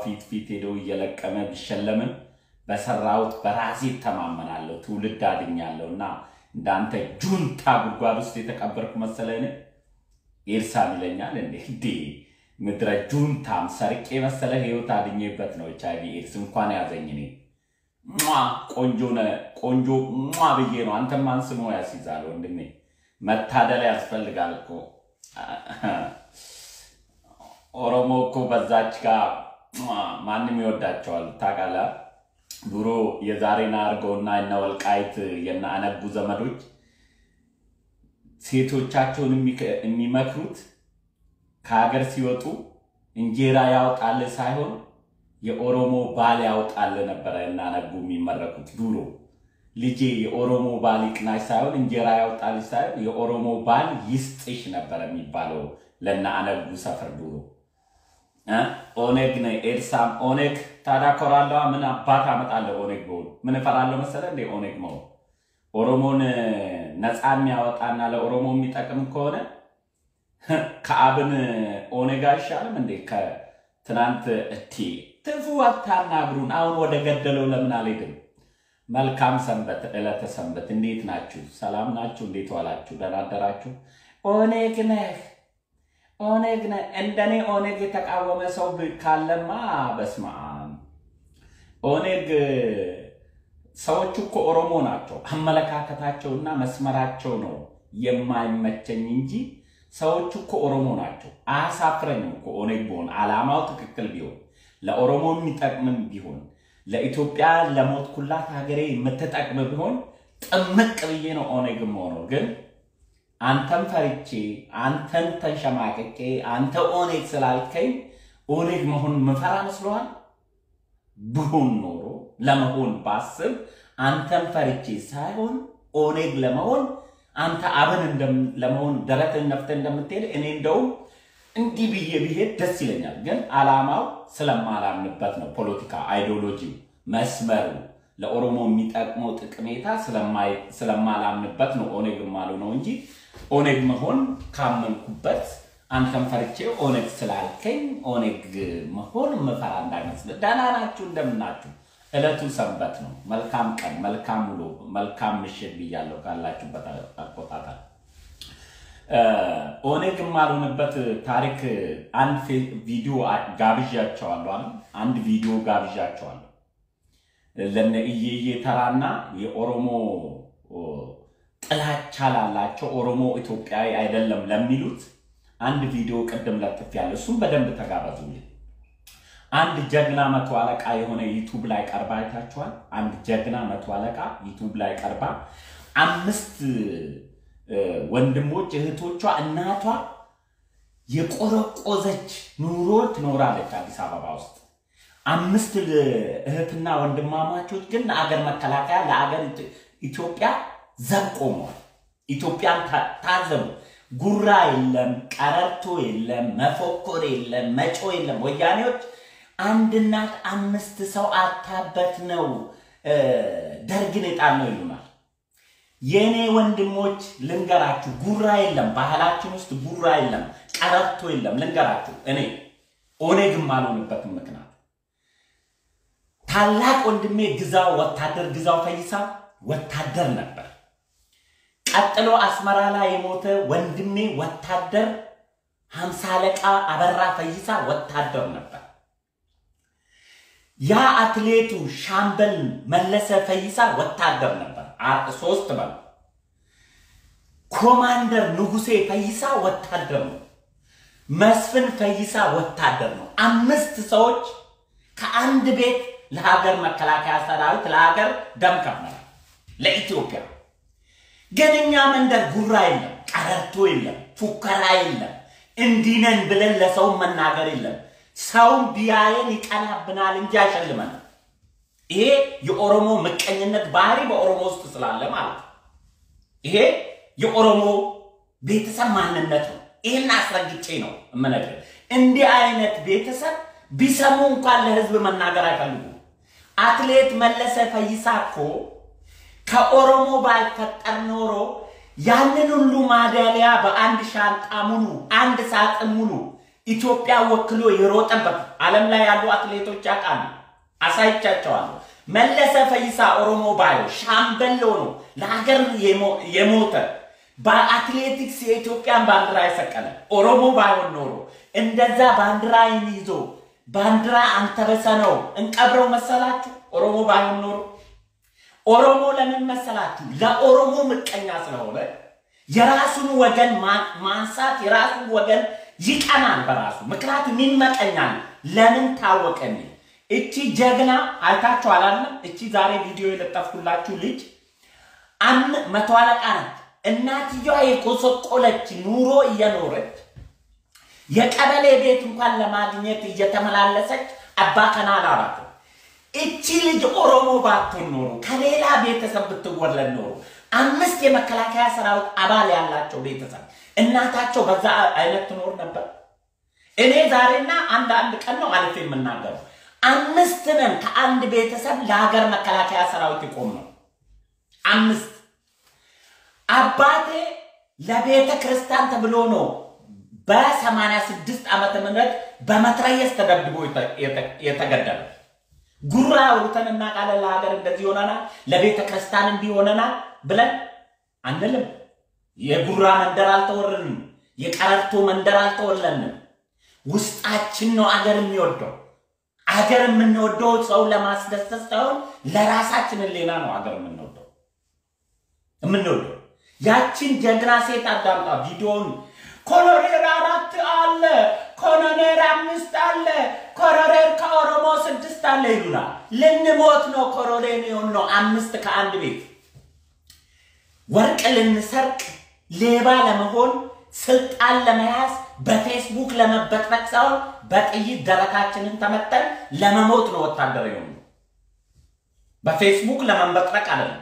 ፊት ሄዶ እየለቀመ ቢሸለምም በሰራውት በራሴ ተማመናለሁ ትውልድ አድኛለሁና እንዳንተ ጁንታ ጉድጓድ ውስጥ የተቀበርኩ መሰለኝ ኤልሳዕ ይለኛል እንዴ ምድረ ጁንታም ሰርቄ መሰለ ህይወት አድኜበት ነው ኤችአይቪ ኤድስ እንኳን ያዘኝ እኔ ቆንጆ ብዬ ነው አንተም አንስሞ ያስይዛል ወንድሜ መታደል ያስፈልጋል እኮ ኦሮሞ እኮ በዛች ጋር ማንንም ይወዳቸዋል ታቃላ ድሮ የዛሬና አርገውና እና ወልቃይት የና አነቡ ዘመዶች ሴቶቻቸውን የሚመክሩት ከሀገር ሲወጡ እንጀራ ያወጣል ሳይሆን የኦሮሞ ባል ያወጣል ነበር እና አነቡ የሚመረቁት ድሮ ልጄ የኦሮሞ ባል ይቅናሽ ሳይሆን እንጀራ ያወጣል ሳይሆን የኦሮሞ ባል ይስጥሽ ነበር የሚባለው ለና አነቡ ሰፈር ድሮ ኦኔግ ነው ኤልሳዕ ኦኔግ ታዳኮራለዋ ምን አባታ አመጣለሁ ኦኔግ ነው ምን ፈራለሁ መሰለ እንደ ኦኔግ ነው ኦሮሞን ነፃ የሚያወጣና ለኦሮሞ የሚጠቅም ከሆነ ከአብን ኦኔግ አይሻልም እንዴ ከትናንት ትፉ አታናግሩን አሁን ወደ ገደለው ለምን አልሄድም መልካም ሰንበት ዕለተ ሰንበት እንዴት ናችሁ ሰላም ናችሁ እንዴት ዋላችሁ ደህና አደራችሁ ኦኔግ እንደኔ ኦኔግ የተቃወመ ሰው ካለማ በስማም ኦኔግ ሰዎቹ እኮ ኦሮሞ ናቸው አመለካከታቸውና መስመራቸው ነው የማይመቸኝ እንጂ ሰዎቹ እኮ ኦሮሞ ናቸው አሳፍረኝም እኮ ኦኔግ ቢሆን አላማው ትክክል ቢሆን ለኦሮሞ የሚጠቅምም ቢሆን ለኢትዮጵያ ለሞትኩላት ሀገሬ የምትጠቅም ቢሆን ጥምቅ ብዬ ነው ኦኔግም ሆኖ ግን አንተም ፈርቼ አንተን ተንሸማቀቄ አንተ ኦኔግ ስላልከኝ ኦኔግ መሆን መፈራ መስሏል ቢሆን ኖሮ ለመሆን ባስብ አንተም ፈርቼ ሳይሆን ኦኔግ ለመሆን አንተ አብን ለመሆን ደረትን ነፍተ እንደምትሄድ እኔ እንደው እንዲህ ብዬ ደስ ይለኛል ግን አላማው ስለማላምንበት ነው ፖለቲካ አይዲዮሎጂ መስመሩ ለኦሮሞ የሚጠቅመው ጥቅሜታ ስለማላምንበት ነው ኦኔግ ማሉ ነው እንጂ ኦኔግ መሆን ካመንኩበት አንተም ፈርቼ ኦኔግ ስላልከኝ ኦኔግ መሆን መፈራ እንዳይመስል ደህና ናችሁ እንደምናችሁ ዕለቱ ሰንበት ነው መልካም ቀን መልካም ውሎ መልካም ምሽት ብያለሁ ካላችሁበት አቆጣጣር ኦኔግ ማሉንበት ታሪክ አንድ ቪዲዮ ጋብዣቸዋለሁ አንድ ቪዲዮ ጋብዣቸዋለሁ ለነ ኢየየ ተራና የኦሮሞ ጥላቻ ላላቸው ኦሮሞ ኢትዮጵያዊ አይደለም ለሚሉት አንድ ቪዲዮ ቀደም ለጥፊያለሁ እሱም በደንብ ተጋባዙልኝ አንድ ጀግና መቶ አለቃ የሆነ ዩቲዩብ ላይ ቀርባ አይታችኋል አንድ ጀግና መቶ አለቃ ዩቲዩብ ላይ ቀርባ አምስት ወንድሞች እህቶቿ እናቷ የቆረቆዘች ኑሮ ትኖራለች አዲስ አበባ ውስጥ አምስት እህትና ወንድማማቾች ግን ለአገር መከላከያ ለአገር ኢትዮጵያ ዘቆመዋል ኢትዮጵያን ታዘቡ ጉራ የለም ቀረርቶ የለም መፎኮር የለም መጮ የለም ወያኔዎች አንድ እናት አምስት ሰው አታበት ነው ደርግን የጣል ነው ይሉናል የኔ ወንድሞች ልንገራችሁ ጉራ የለም ባህላችን ውስጥ ጉራ የለም ቀረርቶ የለም ልንገራችሁ እኔ ኦኔግም ማሉንበት ምክንያት ታላቅ ወንድሜ ግዛው ወታደር ግዛው ፈይሳ ወታደር ነበር ቀጥሎ አስመራ ላይ የሞተ ወንድሜ ወታደር 50 አለቃ አበራ ፈይሳ ወታደር ነበር ያ አትሌቱ ሻምበል መለሰ ፈይሳ ወታደር ነበር ሶስት ባል ኮማንደር ንጉሴ ፈይሳ ወታደር ነው መስፍን ፈይሳ ወታደር ነው አምስት ሰዎች ከአንድ ቤት ለሀገር መከላከያ ሰራዊት ለሀገር ደም ከፈለ ለኢትዮጵያ ገነኛ መንደር ጉራ የለም ቀረርቶ የለም ፉከራ የለም እንዲነን ብለን ለሰው መናገር የለም ሰው ቢያየን ይቀናብናል እንጂ አይሸልመን ይሄ የኦሮሞ መቀኝነት ባህሪ በኦሮሞ ውስጥ ስላለ ማለት ይሄ የኦሮሞ ቤተሰብ ማንነት ነው ይሄን አስረግጬ ነው እመነግር እንዲህ አይነት ቤተሰብ ቢሰሙ እንኳን ለህዝብ መናገር አይፈልጉ አትሌት መለሰ ፈይሳኮ ከኦሮሞ ባይፈጠር ኖሮ ያንን ሁሉ ማዳሊያ በአንድ ሻንጣ ሙሉ አንድ ሳጥን ሙሉ ኢትዮጵያ ወክሎ የሮጠበት ዓለም ላይ ያሉ አትሌቶች ያቃሉ አሳይቻቸዋለሁ መለሰ ፈይሳ ኦሮሞ ባዮ ሻምበል ሆኖ ለሀገር የሞተ በአትሌቲክስ የኢትዮጵያን ባንዲራ ያሰቀለ ኦሮሞ ባይሆን ኖሮ እንደዛ ባንዲራን ይዞ ባንዲራ አንተበሰነው እንቀብረው መሰላችሁ ኦሮሞ ባይሆን ኖሮ ኦሮሞ ለምን መሰላችሁ ለኦሮሞ ምቀኛ ስለሆነ የራሱን ወገን ማንሳት የራሱን ወገን ይቀናል በራሱ ምክንያቱም ይመቀኛል ለምን ታወቀኝ እቺ ጀግና አይታችሁ አላለም እቺ ዛሬ ቪዲዮ የለጠፍኩላችሁ ልጅ መቶ አለቃ ናት እናትየዋ የቆሰቆለች ኑሮ እየኖረች የቀበሌ ቤት እንኳን ለማግኘት እየተመላለሰች አባ ከናል አራት እቺ ልጅ ኦሮሞ ባትሆን ኖሮ ከሌላ ቤተሰብ ብትወለድ ኖሮ 5 የመከላከያ ሰራዊት አባል ያላቸው ቤተሰብ እናታቸው በዛ አይነት ትኖር ነበር እኔ ዛሬና አንድ ቀን ነው አልፌ የምናገረው 5 ነን ከአንድ ቤተሰብ ለሀገር መከላከያ ሰራዊት ይቆም ነው 5 አባቴ ለቤተ ክርስቲያን ተብሎ ነው በ86 ዓመተ ምህረት በመትረየስ ተደብድቦ የተገደለ ጉራ ወርተንና ቃለ ለሀገር እንደዚህ ሆነና ለቤተ ክርስቲያን እንዲሆነና ብለን አንልም የጉራ መንደር አልተወረንም የቀረርቶ መንደር አልተወለንም ውስጣችን ነው አገር የሚወደው አገር የምንወደው ሰው ለማስደሰት ሳይሆን ለራሳችን ሌላ ነው አገር የምንወደው ያችን ጀግና ሴት አዳምጣ ቪዲዮን ኮሎኔል 4 አለ ኮሎኔል 5 አለ ኮሎኔል ከኦሮሞ 6 አለ ይሉና ለንሞት ነው ኮሎኔል ነው 5 ከአንድ ቤት ወርቅ ልንሰርቅ ሌባ ለመሆን ስልጣን ለመያዝ በፌስቡክ ለመበጥበጥ ሳይሆን በጥይት ደረታችንን ተመተን ለመሞት ነው ወታደር ይሁን በፌስቡክ ለመበጥበጥ አይደለም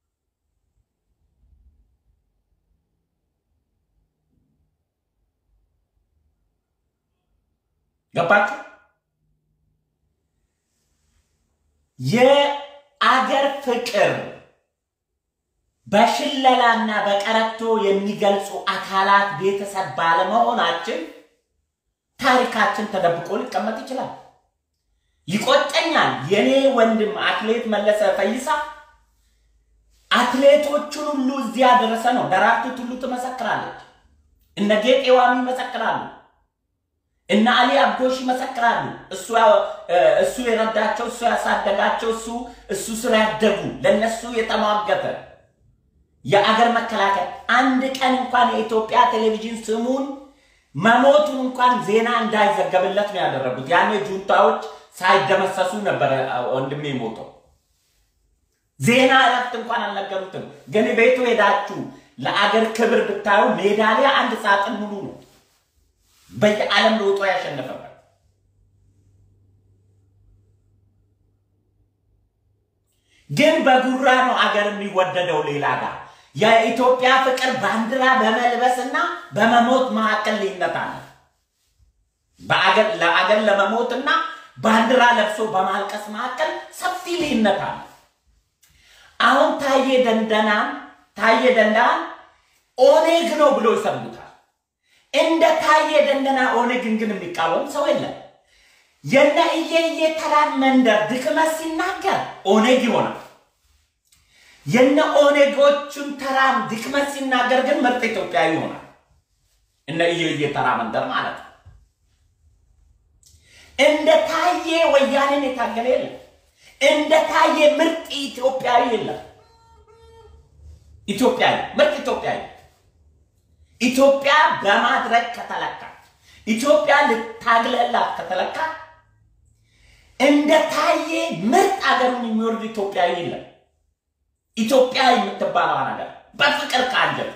ገባችሁ የአገር ፍቅር በሽለላና በቀረቶ የሚገልጹ አካላት ቤተሰብ ባለመሆናችን ታሪካችን ተደብቆ ሊቀመጥ ይችላል ይቆጨኛል የኔ ወንድም አትሌት መለሰ ፈይሳ አትሌቶቹን ሁሉ እዚያ ደረሰ ነው ደራርቱ ሁሉ ተመሰክራለች እነ ጌጤዋሚ መሰክራሉ እና አሊ አብዶሽ መሰክራሉ እሱ የረዳቸው እሱ ያሳደጋቸው እሱ ስላደጉ ለነሱ የተማገተ የአገር መከላከያ አንድ ቀን እንኳን የኢትዮጵያ ቴሌቪዥን ስሙን መሞቱን እንኳን ዜና እንዳይዘገብለት ነው ያደረጉት ያኔ ጁንታዎች ሳይደመሰሱ ነበር ወንድሜ ሞቶ ዜና አራት እንኳን አልነገሩትም ግን ቤቱ ሄዳችሁ ለአገር ክብር ብታዩ ሜዳሊያ አንድ ሳጥን ሙሉ ነው በየዓለም ሮጦ ያሸነፈበት ግን በጉራ ነው አገር የሚወደደው ሌላ ጋር የኢትዮጵያ ፍቅር ባንዲራ በመልበስና በመሞት መካከል ልዩነት አለ ለአገር ለመሞትና ባንዲራ ለብሶ በማልቀስ መካከል ሰፊ ልዩነት አለ አሁን ታዬ ደንደና ኦኔግ ነው ብሎ ይሰሙታል እንደ ታዬ ደንደና ኦኔግን ግን የሚቃወም ሰው የለም የነ እየተራን መንደር ድክመት ሲናገር ኦኔግ ይሆናል የነ ኦኔጎቹን ተራም ድክመት ሲናገር ግን ምርጥ ኢትዮጵያዊ ይሆናል እነ እየተራ መንደር ማለት ነው እንደ ታዬ ወያኔን የታገለ የለም እንደ ታዬ ምርጥ ኢትዮጵያዊ የለም ምርጥ ኢትዮጵያዊ ኢትዮጵያ በማድረግ ከተለካ ኢትዮጵያ ልታግለላት ከተለካ እንደ ታዬ ምርጥ አገሩን የሚወርድ ኢትዮጵያዊ የለም ኢትዮጵያ የምትባለው ነገር በፍቅር ካንጀት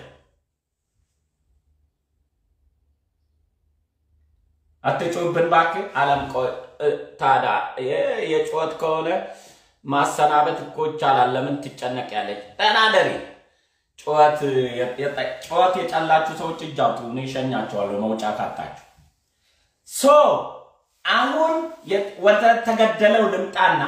አትጮህብን ባክህ ዓለም ታዳ የጮት ከሆነ ማሰናበት እኮ ይቻላል ለምን ትጨነቂያለሽ ተናደሪ ጮት የጫላችሁ ሰዎች እጃቱ ነው ይሸኛቸዋል መውጫ ካጣችሁ አሁን ወደ ተገደለው ልምጣና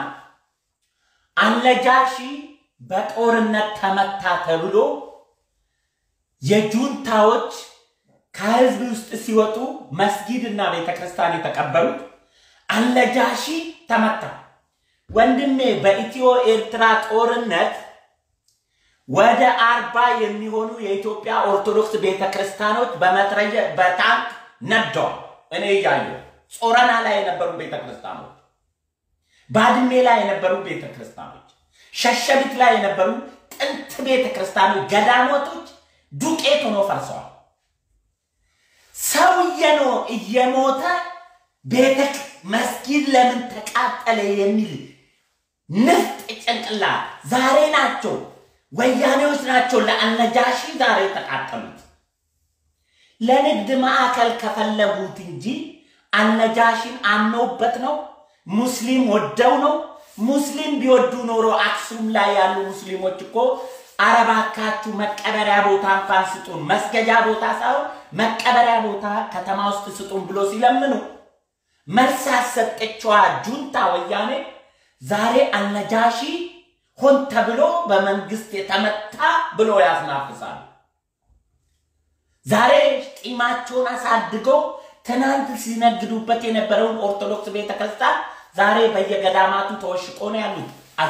አለጃሺ በጦርነት ተመታ ተብሎ የጁንታዎች ከህዝብ ውስጥ ሲወጡ መስጊድና ቤተክርስቲያን የተቀበሉት አልነጃሺ ተመታ። ወንድሜ በኢትዮ ኤርትራ ጦርነት ወደ 40 የሚሆኑ የኢትዮጵያ ኦርቶዶክስ ቤተክርስቲያኖች በመትረየ በታንክ ነደዋል። እኔ ያየው ጾረና ላይ የነበሩ ቤተክርስቲያኖች፣ ባድሜ ላይ የነበሩ ቤተክርስቲያኖች፣ ሸሸቢት ላይ የነበሩ ጥንት ቤተክርስቲያኖች ገዳሞቶች ዱቄት ሆኖ ፈርሰዋል። ሰውየኖ እየሞተ ቤተክ መስጊድ ለምን ተቃጠለ የሚል ንፍጥ ጭንቅላ ዛሬ ናቸው ወያኔዎች ናቸው ለአልነጃሺ ዛሬ ተቃጠሉት። ለንግድ ማዕከል ከፈለጉት እንጂ አልነጃሺን አምነውበት ነው። ሙስሊም ወደው ነው። ሙስሊም ቢወዱ ኖሮ አክሱም ላይ ያሉ ሙስሊሞች እኮ አረባካችሁ መቀበሪያ ቦታ እንኳን ስጡን፣ መስገጃ ቦታ ሳይሆን መቀበሪያ ቦታ ከተማ ውስጥ ስጡን ብሎ ሲለምኑ መልስ ያሰጠችዋ ጁንታ ወያኔ ዛሬ አልነጃሺ ሆን ተብሎ በመንግስት የተመታ ብሎ ያስናፍሳል። ዛሬ ቂማቸውን አሳድገው ትናንት ሲነግዱበት የነበረውን ኦርቶዶክስ ቤተክርስቲያን ዛሬ በየገዳማቱ ተወሽቆ ነው ያሉት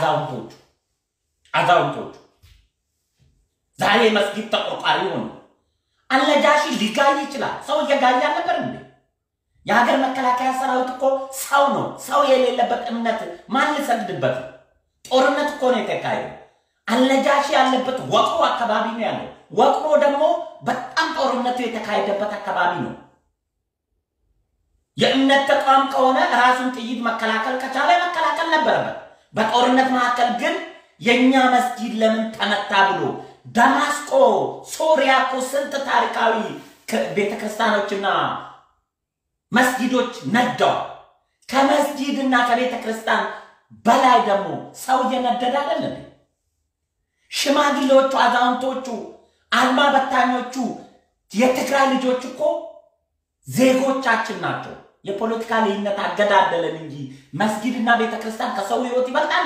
አዛውንቶቹ ዛሬ መስጊድ ተቆርቋሪ ሆኑ። አልነጃሺ ሊጋይ ይችላል። ሰው እየጋያ ነበር እንዴ? የሀገር መከላከያ ሰራዊት እኮ ሰው ነው። ሰው የሌለበት እምነት ማን ሊሰግድበት? ጦርነት እኮ ነው የተካሄደው። አልነጃሺ ያለበት ወቅሮ አካባቢ ነው ያለው። ወቅሮ ደግሞ በጣም ጦርነቱ የተካሄደበት አካባቢ ነው። የእምነት ተቋም ከሆነ ራሱን ጥይት መከላከል ከቻለ መከላከል ነበረበት። በጦርነት መካከል ግን የኛ መስጊድ ለምን ተመታ ብሎ ደማስቆ ሶሪያ እኮ ስንት ታሪካዊ ቤተክርስቲያኖችና መስጊዶች ነደዋል። ከመስጊድና ከቤተክርስቲያን በላይ ደግሞ ሰው እየነደደ አይደለም። ሽማግሌዎቹ፣ አዛውንቶቹ፣ አልማ በታኞቹ የትግራይ ልጆች እኮ ዜጎቻችን ናቸው። የፖለቲካ ልዩነት አገዳደለን እንጂ መስጊድና ቤተክርስቲያን ከሰው ህይወት ይበልጣል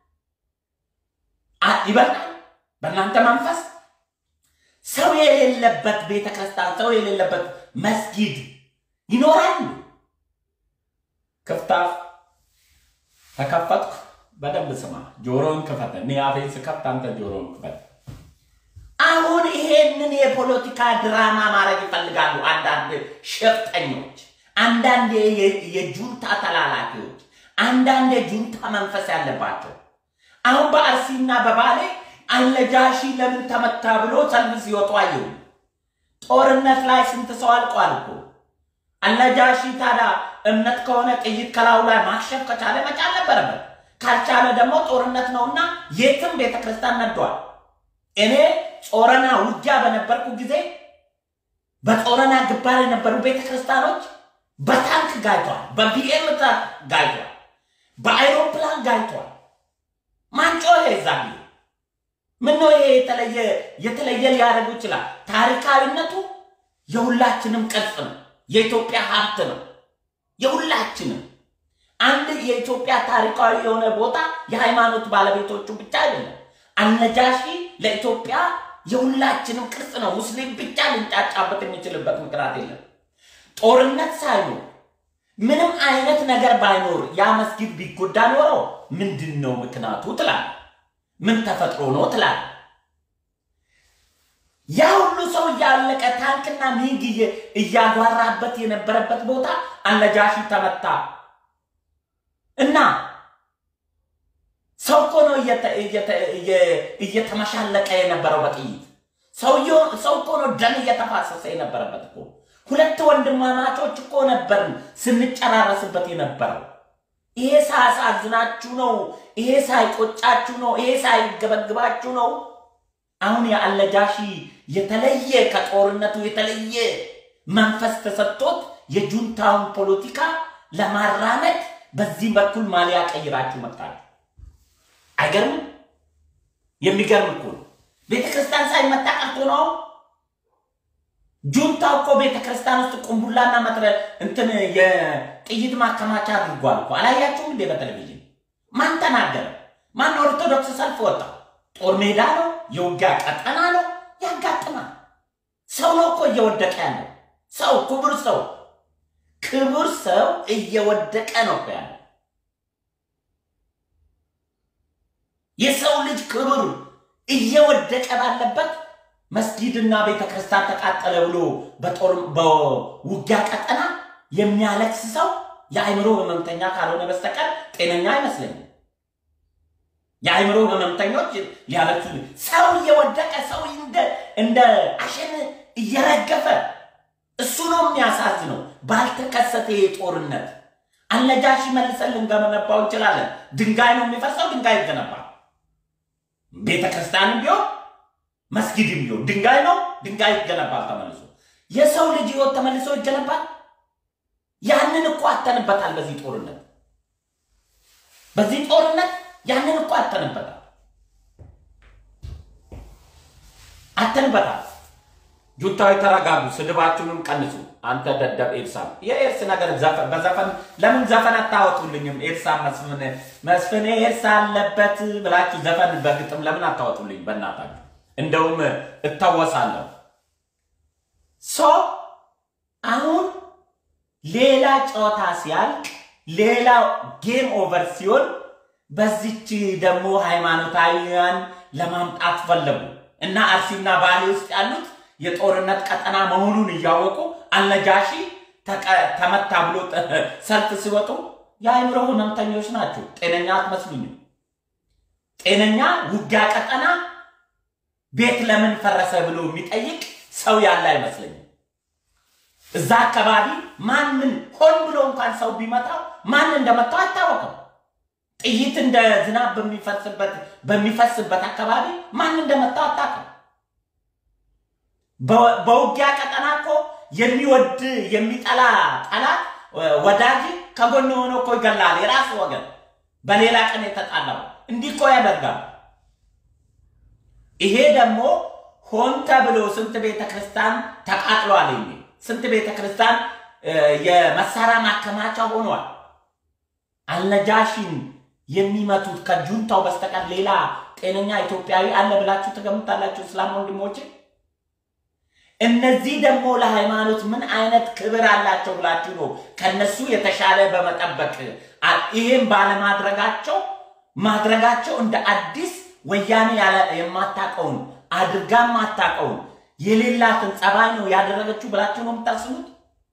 ይበልጣል። በእናንተ መንፈስ ሰው የሌለበት ቤተክርስቲያን፣ ሰው የሌለበት መስጊድ ይኖራል? ክፍታፍ ተከፈትኩ። በደንብ ስማ፣ ጆሮን ክፈት። እኔ አፌን ስከፍት አንተ ጆሮን ክፈት። አሁን ይሄንን የፖለቲካ ድራማ ማድረግ ይፈልጋሉ አንዳንድ ሸፍጠኞች፣ አንዳንድ የጁንታ ተላላኪዎች፣ አንዳንድ የጁንታ መንፈስ ያለባቸው። አሁን በአርሲና በባሌ አልነጃሺ ለምን ተመታ ብሎ ሰልፍ ሲወጡ አየሁ። ጦርነት ላይ ስንት ሰው አልቋል እኮ። አልነጃሺ ታዲያ እምነት ከሆነ ጥይት ከላዩ ላይ ማክሸፍ ከቻለ መቻል ነበረበት። ካልቻለ ደግሞ ጦርነት ነውና የትም ቤተክርስቲያን ነዷል። እኔ ጾረና ውጊያ በነበርኩ ጊዜ በጾረና ግንባር የነበሩ ቤተክርስቲያኖች በታንክ ጋይቷል፣ በቢኤም ጋይቷል፣ በአይሮፕላን ጋይቷል። ማንጮ ይዛል። ምን ነው ይሄ የተለየ ሊያደርጉ ይችላል? ታሪካዊነቱ የሁላችንም ቅርጽ ነው። የኢትዮጵያ ሀብት ነው የሁላችንም። አንድ የኢትዮጵያ ታሪካዊ የሆነ ቦታ የሃይማኖት ባለቤቶቹ ብቻ አይደለም። አልነጃሺ ለኢትዮጵያ የሁላችንም ቅርጽ ነው። ሙስሊም ብቻ ሊንጫጫበት የሚችልበት ምክንያት የለም። ጦርነት ሳይኖር ምንም አይነት ነገር ባይኖር ያ መስጊድ ቢጎዳ ኖሮ ምንድነው ምክንያቱ ትላል? ምን ተፈጥሮ ነው ትላል? ያ ሁሉ ሰው ያለቀ ታንክና ሚግ እያጓራበት የነበረበት ቦታ አልነጃሺ ተመታ እና ሰው እኮ ነው እየተመሻለቀ የነበረው በጥይት። ሰው እኮ ነው ደም እየተፋሰሰ የነበረበት እኮ። ሁለት ወንድማማቾች እኮ ነበር ስንጨራረስበት የነበረው። ይሄ ሳያሳዝናችሁ ነው? ይሄ ሳይቆጫችሁ ነው? ይሄ ሳይገበግባችሁ ነው? አሁን የአልነጃሺ የተለየ ከጦርነቱ የተለየ መንፈስ ተሰጥቶት የጁንታውን ፖለቲካ ለማራመድ በዚህ በኩል ማሊያ ቀይራችሁ መጣችሁ። አይገርም? የሚገርም እኮ ነው። ቤተክርስቲያን ሳይመታ ቀርቶ ነው። ጁንታው እኮ ቤተክርስቲያን ውስጥ ቁምቡላና መትረ እንትን የጥይት ማከማቻ አድርጓል እኮ። አላያችሁም እንዴ በቴሌቪዥን? ማን ተናገረ? ማን ኦርቶዶክስ ሰልፍ ወጣ? ጦር ሜዳ ነው፣ የውጊያ ቀጠና ነው፣ ያጋጥማል። ሰው ነው እኮ እየወደቀ ያለው። ሰው ክቡር ሰው እየወደቀ ነው ያለ የሰው ልጅ ክቡር እየወደቀ ባለበት መስጊድና ቤተክርስቲያን ተቃጠለ ብሎ በውጊያ ቀጠና የሚያለቅስ ሰው የአይምሮ ህመምተኛ ካልሆነ በስተቀር ጤነኛ አይመስልም የአይምሮ ህመምተኞች ሊያለቅሱ ሰው እየወደቀ ሰው እንደ አሸን እየረገፈ እሱ ነው የሚያሳዝነው ባልተከሰተ የጦርነት አልነጃሺ መልሰልን ገመነባው እንችላለን ድንጋይ ነው የሚፈሰው ድንጋይ ይገነባል ቤተክርስቲያንም ቢሆን መስጊድም ቢሆን ድንጋይ ነው ድንጋይ ይገነባል ተመልሶ የሰው ልጅ ህይወት ተመልሶ ይገነባል ያንን እኮ አተንበታል በዚህ ጦርነት ያንን እኮ አተንበታል ጁንታው ተራጋቡ ስድባችሁንም ቀንሱ አንተ ደደብ ኤልሳም የኤርስ ነገር በዘፈን ለምን ዘፈን አታወጡልኝም ኤልሳ መስፍን ኤርሳ አለበት ብላችሁ ዘፈን በግጥም ለምን አታወጡልኝ በእናታችሁ እንደውም እታወሳለሁ አሁን ሌላ ጨዋታ ሲያልቅ ሌላ ጌም ኦቨር ሲሆን በዚች ደግሞ ሃይማኖታዊያን ለማምጣት ፈለጉ እና አርሲና ባሌ ውስጥ ያሉት የጦርነት ቀጠና መሆኑን ያወቁ አልነጃሺ ተመታ ብሎ ሰልፍ ሲወጡ የአይምሮ ህመምተኞች ናቸው ጤነኛ አትመስሉኝም ጤነኛ ውጊያ ቀጠና ቤት ለምን ፈረሰ ብሎ የሚጠይቅ ሰው ያለ አይመስልኝም እዛ አካባቢ ማን ሆን ብሎ እንኳን ሰው ቢመታው ማን እንደመታው አይታወቅም ጥይት እንደ ዝናብ በሚፈስበት አካባቢ ማን እንደመታው አታውቅም በውጊያ ቀጠና እኮ የሚወድ የሚጠላ ጠላት ወዳጅ ከጎን ሆኖ እኮ ይገላል የራስ ወገን በሌላ ቀን የተጣላው እንዲህ እኮ ያደርጋል ይሄ ደግሞ ሆን ተብሎ ስንት ቤተክርስቲያን ተቃጥሏል ስንት ቤተክርስቲያን የመሳሪያ ማከማቻ ሆኗል አልነጃሺን የሚመቱት ከጁንታው በስተቀር ሌላ ጤነኛ ኢትዮጵያዊ አለ ብላችሁ ተገምታላችሁ እስላም ወንድሞቼ እነዚህ ደግሞ ለሃይማኖት ምን አይነት ክብር አላቸው ብላችሁ ነው ከነሱ የተሻለ በመጠበቅ ይሄን ማድረጋቸው እንደ አዲስ ወያኔ የማታቀውን አድርጋ ማታቀውን የሌላትን ጸባይ ነው ያደረገችው ብላችሁ ነው የምታስቡት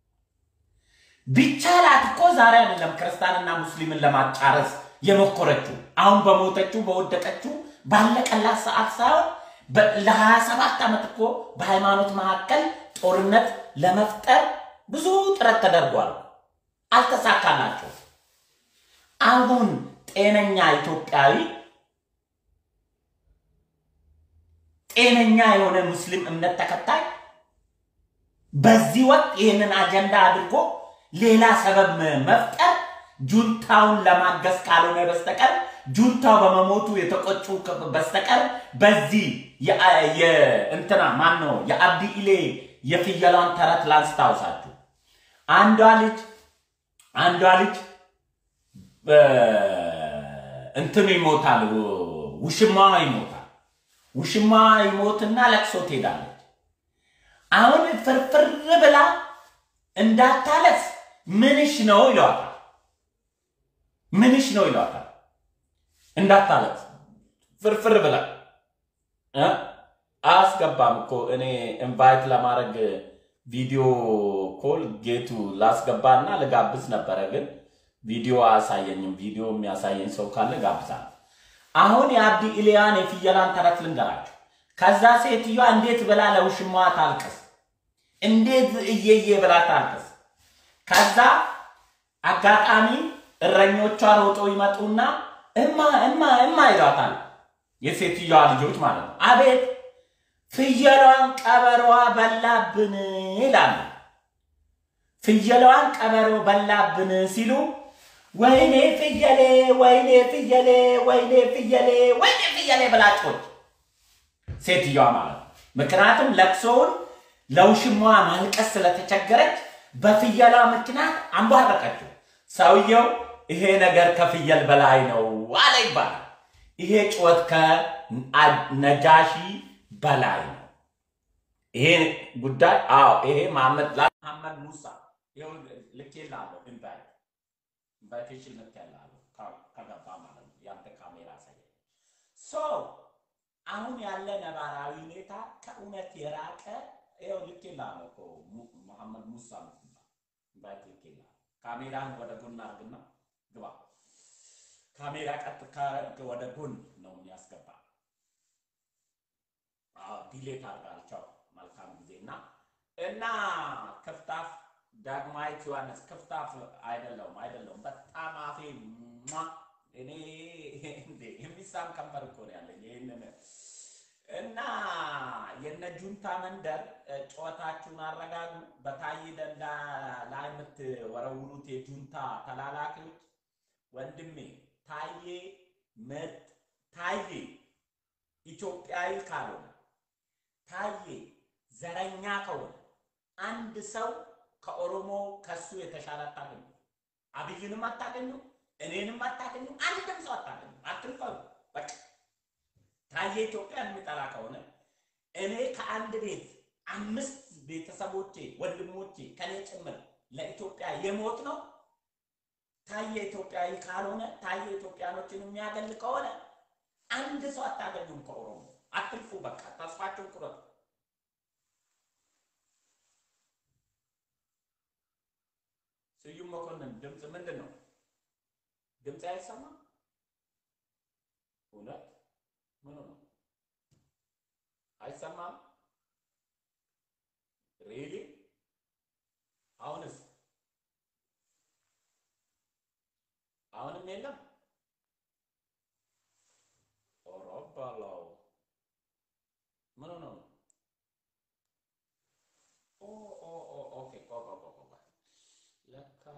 ቢቻላት እኮ ዛሬ አይደለም ክርስቲያንና ሙስሊምን ለማጫረስ የሞከረችው አሁን በሞተችው በወደቀችው ባለቀላት ሰዓት ሳይሆን ለ27 ዓመት እኮ በሃይማኖት መካከል ጦርነት ለመፍጠር ብዙ ጥረት ተደርጓል አልተሳካላቸው አሁን ጤነኛ ኢትዮጵያዊ ጤነኛ የሆነ ሙስሊም እምነት ተከታይ በዚህ ወቅት ይሄንን አጀንዳ አድርጎ ሌላ ሰበብ መፍጠር ጁንታውን ለማገዝ ካልሆነ በስተቀር ጁንታው በመሞቱ የተቆጩ በስተቀር በዚህ የእንትና ማነው የአብዲ ኢሌ የፍየሏን ተረት ላስታውሳችሁ አንዷ ልጅ እንትኑ ይሞታል ውሽማ ይሞትና ለቅሶ ትሄዳለች አሁን ፍርፍር ብላ እንዳታለስ ምንሽ ነው ይሏታል እንዳታለስ ፍርፍር ብላ አስገባም እኮ እኔ ኢንቫይት ለማድረግ ቪዲዮ ኮል ጌቱ ላስገባና ለጋብዝ ነበር ግን ቪዲዮ አሳየኝም ቪዲዮ የሚያሳየኝ ሰው ካለ ጋብዛል አሁን የአብዲ ኢሊያን የፍየላን ተረት ልንገራችሁ ከዛ ሴትዮዋ እንዴት ብላ ለውሽማዋ ታልቅስ እንዴት እየየ ብላ ታልቅስ ከዛ አጋጣሚ እረኞቿ ሮጦ ይመጡና እማ ይሏታል የሴትዮዋ ልጆች ማለት ነው አቤት ፍየሏን ቀበሮዋ በላብን ይላል ፍየሏን ቀበሮ በላብን ሲሉ ወይኔ ፍየሌ ብላጮች ሴትዮዋ ማለት ምክንያቱም ለቅሶውን ለውሽማዋ ማልቀስ ስለተቸገረች በፍየሏ ምክንያት አንቧረቀችው ሰውየው ይሄ ነገር ከፍየል በላይ ነው አለ ይባላል ይሄ ጩኸት ከነጃሺ በላይ ነው ይሄ ጉዳይ ይሄ መሐመድ መሐመድ ሙሳ ይኸው ልኬልሃለሁ ኢንቫይቴሽን ልኬልሃለሁ ከገባ ማለት ነው ያንተ ካሜራ ሳይ ሶ አሁን ያለ ነባራዊ ሁኔታ ከእውነት የራቀ ይኸው ልኬልሃለሁ እኮ መሐመድ ሙሳ ነው ኢንቫይት ልኬልሃለሁ ካሜራን ወደ ጎን አድርግና ግባ ካሜራ ቀጥታ ወደ ጎን ነው የሚያስገባ ዲሌት አድርጋቸው መልካም ጊዜና እና ከፍታፍ ዳግማዊት ዮሐንስ ከፍታፍ አይደለም በጣም አፌ እኔ እንዴ የሚሳም ከንፈር እኮ ነው ያለኝ ይሄንን እና የነጁንታ መንደር ጨዋታችሁን አረጋጉ በታይ ደንዳ ላይ የምትወረውሩት የጁንታ ተላላኪዎች ወንድሜ ታዬ ኢትዮጵያዊ ካልሆነ ታዬ ዘረኛ ከሆነ አንድ ሰው ከኦሮሞ ከሱ የተሻለ አታገኙ አብይንም አታገኙ እኔንም አታገኙ አንድም ሰው አታገኙ አትልፈው በቃ ታዬ ኢትዮጵያን የሚጠላ ከሆነ እኔ ከአንድ ቤት 5 ቤተሰቦቼ ወንድሞቼ ከኔ ጭምር ለኢትዮጵያ የሞት ነው ታዬ ኢትዮጵያዊ ካልሆነ ታዬ ኢትዮጵያኖችን የሚያገል ከሆነ አንድ ሰው አታገኙም ከኦሮሞ አትልፉ በቃ ተስፋችሁን ቁረጡ ስዩም መኮንን ድምጽ ምንድነው ድምጽ አይሰማም እውነት ምን ነው አይሰማም ሪሊ አሁንስ አሁንም የለም ኦሮባላው ምን ነው ኦኬ ለካ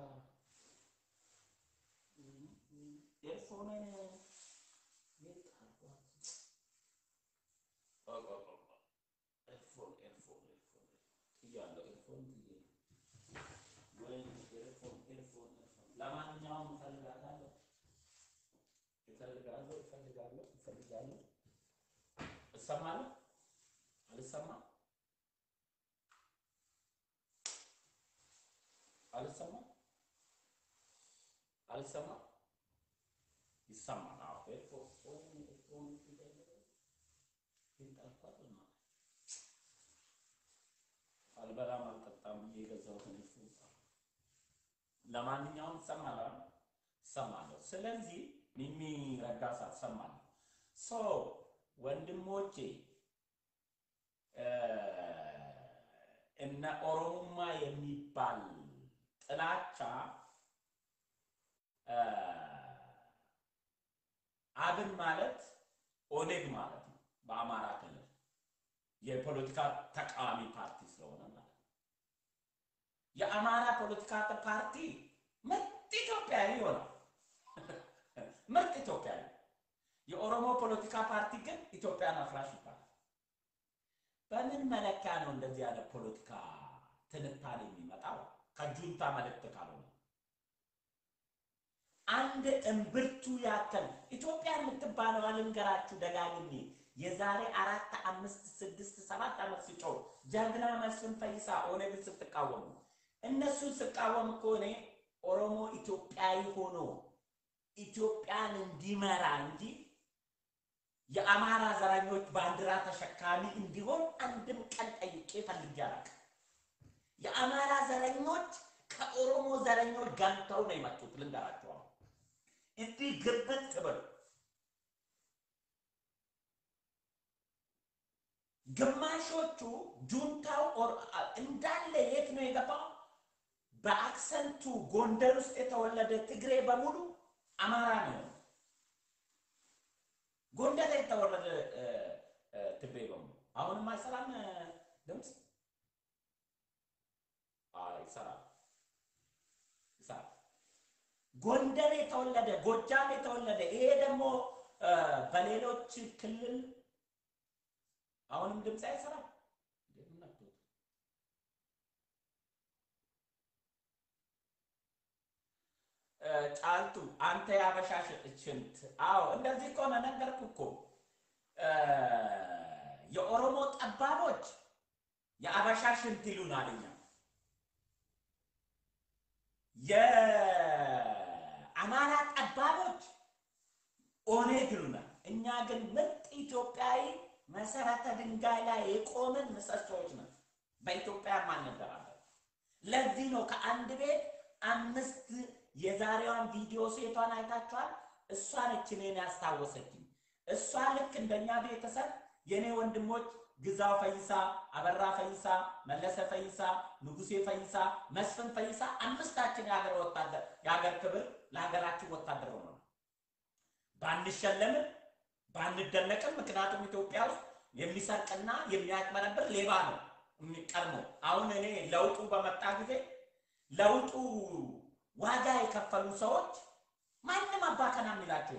ኤርፎን ለማንኛውም ፈልጋለሁ እሰማለሁ አልሰማ ይሰማል አዎ ኤርፎን ይጣጣልና አልበላም አልጠጣም እየገዛሁት ነው ለማንኛውም ሰማለሁ ስለዚህ ሚሚ ረጋሳ ሰማለሁ ሶ ወንድሞቼ እነ ኦሮሞማ የሚባል ጥላቻ አብን ማለት ኦኔግ ማለት ነው በአማራ ክልል የፖለቲካ ተቃዋሚ ፓርቲ ስለሆነ ማለት የአማራ ፖለቲካ ፓርቲ ምርጥ ኢትዮጵያዊ ይሆናል ምርጥ ኢትዮጵያዊ የኦሮሞ ፖለቲካ ፓርቲ ግን ኢትዮጵያን አፍራሽ ይባላል በምን መለኪያ ነው እንደዚህ ያለ ፖለቲካ ትንታኔ የሚመጣው ከጁንታ መልእክት ካልሆነ አንድ እምብርቱ ያከል ኢትዮጵያ የምትባለው አልንገራችሁ ደጋግሜ የዛሬ 4 5 6 7 ዓመት ሲጮህ ጀግና መስፍን ፈይሳ ኦነግ ስትቃወሙ እነሱ ሲቃወሙ እኮ እኔ ኦሮሞ ኢትዮጵያዊ ሆኖ ኢትዮጵያን እንዲመራ እንጂ የአማራ ዘረኞች ባንዲራ ተሸካሚ እንዲሆን አንድም ቀን ጠይቄ ፈልጌ አላውቅም የአማራ ዘረኞች ከኦሮሞ ዘረኞች ጋንተው ነው የመጡት ልንገራችሁ እንዴ ግብት ተበል ግማሾቹ ጁንታው እንዳለ የት ነው የገባው በአክሰንቱ ጎንደር ውስጥ የተወለደ ትግሬ በሙሉ አማራ ነው ጎንደር የተወለደ ትግሬ በሙሉ አሁንም አይሰራም ድምጽ አይሰራም ጎንደር የተወለደ ጎጃም የተወለደ ይሄ ደግሞ በሌሎች ክልል አሁንም ድምጽ አይሰራም ጫልቱ አንተ ያበሻሽ እችንት አዎ እንደዚህ ቆነ ነገርኩ እኮ የኦሮሞ ጠባቦች ያበሻሽንት ይሉናልኛ የአማራ ጠባቦች ኦነግ ይሉናል። እኛ ግን ምርጥ ኢትዮጵያዊ መሰረተ ድንጋይ ላይ የቆምን ምሰሶዎች ነን። በኢትዮጵያ ማንደራለን። ለዚህ ነው ከአንድ ቤት 5 የዛሬዋን ቪዲዮ ሴቷን አይታችኋል። እሷ ነች እኔን ያስታወሰችኝ። እሷ ልክ እንደኛ ቤተሰብ የኔ ወንድሞች ግዛው ፈይሳ፣ አበራ ፈይሳ፣ መለሰ ፈይሳ፣ ንጉሴ ፈይሳ፣ መስፍን ፈይሳ 5ታችን የሀገር ወታደር የሀገር ክብር ለሀገራችን ወታደር ሆነው ባንሸለም ባንደነቅም ምክንያቱም ኢትዮጵያ ውስጥ የሚሰርቅና የሚያጭበረብር ሌባ ነው የሚቀርመው። አሁን እኔ ለውጡ በመጣ ጊዜ ለውጡ ዋጋ የከፈሉ ሰዎች ማንንም አባከና የሚላቸው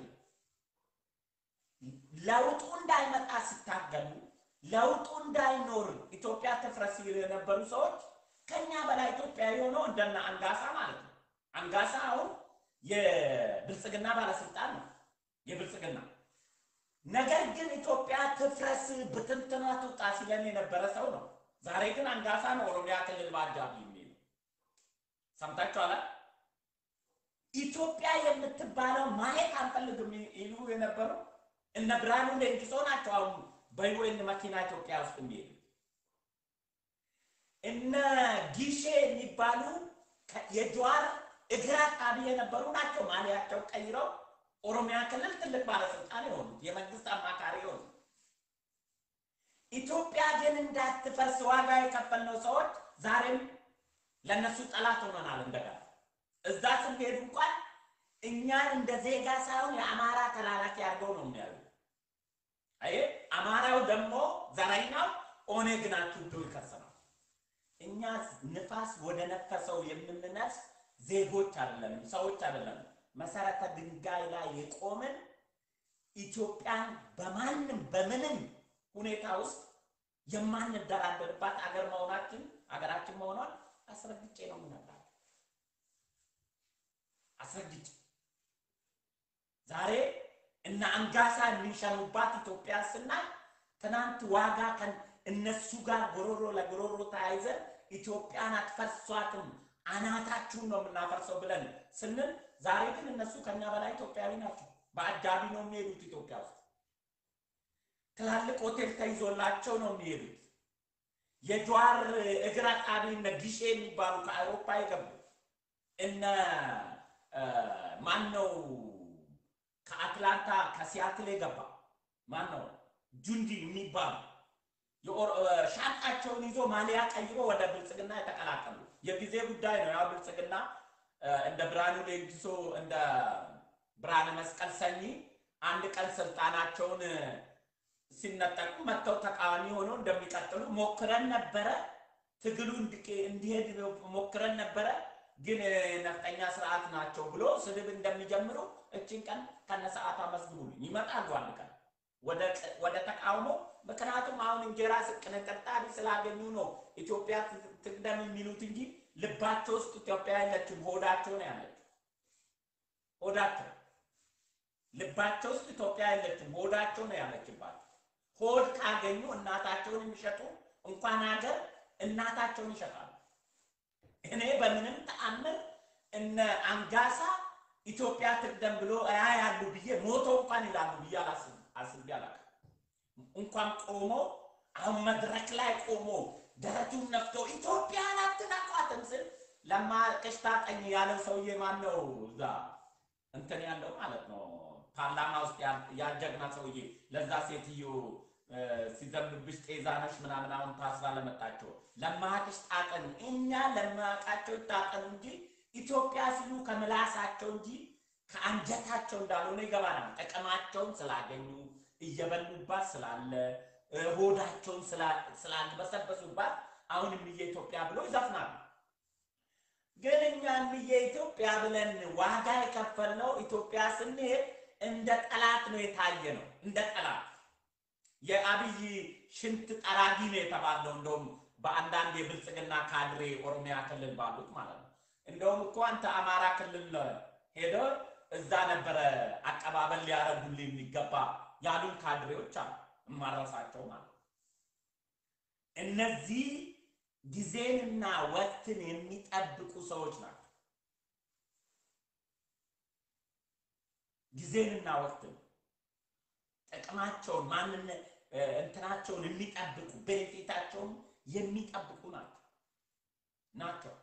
ለውጡ እንዳይመጣ ሲታገሉ ለውጡ እንዳይኖር ኢትዮጵያ ተፍረስ የነበሩ ሰዎች ከኛ በላይ ኢትዮጵያዊ ሆነው እንደና አንጋሳ ማለት ነው። አንጋሳ አሁን የብልጽግና ባለስልጣን ነው የብልጽግና። ነገር ግን ኢትዮጵያ ተፍረስ በትንተና ትውጣ ሲለን የነበረ ሰው ነው። ዛሬ ግን አንጋሳ ነው ኦሮሚያ ክልል ባጃቢ የሚል ሰምታችኋል። ኢትዮጵያ የምትባለው ማየት አንፈልግም ይሉ የነበሩ እነ ብርሃኑ ሌንጂሶ ናቸው። አሁን በዩኤን መኪና ኢትዮጵያ ውስጥ የሚሄዱ እነ ጊሼ የሚባሉ የጀዋር እግራ አጣቢ የነበሩ ናቸው። ማሊያቸው ቀይረው ኦሮሚያ ክልል ትልቅ ባለስልጣን የሆኑት የመንግስት አማካሪ የሆኑት። ኢትዮጵያ ግን እንዳትፈርስ ዋጋ የከፈልነው ሰዎች ዛሬም ለነሱ ጠላት ሆነናል። እንደገና እዛ ስንሄድ እንኳን እኛን እንደ ዜጋ ሳይሆን የአማራ ተላላኪ አድርገው ነው የሚያዩ። አይ አማራው ደግሞ ዘረኛው ኦነግ ናችሁ ብሎ ይከሰናል። እኛ ንፋስ ወደ ነፈሰው የምንነፍስ ዜጎች አይደለም፣ ሰዎች አይደለም። መሰረተ ድንጋይ ላይ የቆምን ኢትዮጵያን በማንም በምንም ሁኔታ ውስጥ የማንደራደርባት አገራችን መሆኗን አስረግጬ ነው የምነግራችሁ። አስረግጬ ዛሬ እና አንጋሳ የሚንሸኑባት ኢትዮጵያ ስናይ ትናንት ዋጋ እነሱ ጋር ጎሮሮ ለጎሮሮ ተያይዘን ኢትዮጵያን አትፈርሷትም አናታችሁን ነው የምናፈርሰው ብለን ስንል ዛሬ ግን እነሱ ከኛ በላይ ኢትዮጵያዊ ናቸው። በአጃቢ ነው የሚሄዱት። ኢትዮጵያ ውስጥ ትላልቅ ሆቴል ተይዞላቸው ነው የሚሄዱት። የጀዋር እግራ አጣቢ እነ ጊሼ የሚባሉ ከአውሮፓ የገቡ እነ ማነው ከአትላንታ ከሲያትል የገባ ማነው ጁንዲ የሚባሉ ሻንጣቸውን ይዞ ማሊያ ቀይሮ ወደ ብልጽግና የተቀላቀሉ የጊዜ ጉዳይ ነው። ያው ብልጽግና እንደ ብርሃኑ ሌንጂሶ እንደ ብርሃነ መስቀል ሰኚ አንድ ቀን ስልጣናቸውን ሲነጠቁ መተው ተቃዋሚ ሆነው እንደሚቀጥሉ ሞክረን ነበረ። ትግሉ እንዲሄድ ሞክረን ነበረ። ግን ነፍጠኛ ስርዓት ናቸው ብሎ ስድብ እንደሚጀምሩ እቺን ቀን ከነሰዓቷ መስግቡልኝ ይመጣሉ አንድ ቀን ወደ ተቃውሞ። ምክንያቱም አሁን እንጀራ ስቅነቀጣቢ ስላገኙ ነው ኢትዮጵያ ትቅደም የሚሉት እንጂ ልባቸው ውስጥ ኢትዮጵያ የለችም። ሆዳቸው ነው ያለችው። ሆዳቸው ልባቸው ውስጥ ኢትዮጵያ የለችም። ሆዳቸው ነው ያለችባቸው። ሆድ ካገኙ እናታቸውን የሚሸጡ እንኳን ሀገር እናታቸውን ይሸጣሉ። እኔ በምንም ተአምር እነ አንጋሳ ኢትዮጵያ ትቅደም ብሎ ያሉ ብዬ ሞቶ እንኳን ይላሉ ብዬ አስቤ አላውቅም። እንኳን ቆሞ አሁን መድረክ ላይ ቆሞ ደረቱን ነፍቶ ኢትዮጵያን አትናቋትም ስል ለማቀሽታ ቀኝ ያለው ሰውዬ ማን ነው? እዛ እንትን ያለው ማለት ነው ፓርላማ ውስጥ ያጀግና ሰውዬ ለዛ ሴትዮ ሲዘምብሽ ጤዛነሽ ምናምን አሁን ታስራ ለመጣቸው ለማቀሽታ ቀኝ እኛ ለማቃቸው ታቀን እንጂ ኢትዮጵያ ሲሉ ከምላሳቸው እንጂ ከአንጀታቸው እንዳልሆነ ይገባናል። ጥቅማቸውን ስላገኙ እየበሉባት ስላለ ሆዳቸውን ስላልበሰበሱባት አሁንም የኢትዮጵያ ብሎ ይዘፍናሉ። ግን እኛም የኢትዮጵያ ብለን ዋጋ የከፈልነው ኢትዮጵያ ስንሄድ እንደ ጠላት ነው የታየ ነው። እንደ ጠላት የአብይ ሽንት ጠራጊ ነው የተባለው። እንደውም በአንዳንድ የብልጽግና ካድሬ ኦሮሚያ ክልል ባሉት ማለት ነው። እንደውም እኮ አንተ አማራ ክልል ሄዶ እዛ ነበረ አቀባበል ሊያረጉልኝ የሚገባ ያሉን ካድሬዎች አሉ ማራሳቸው ማለት ነው። እነዚህ ጊዜንና ወቅትን የሚጠብቁ ሰዎች ናቸው። ጊዜንና ወቅትን ጥቅማቸውን ማንን እንትናቸውን የሚጠብቁ ቤኔፊታቸውን የሚጠብቁ ናቸው።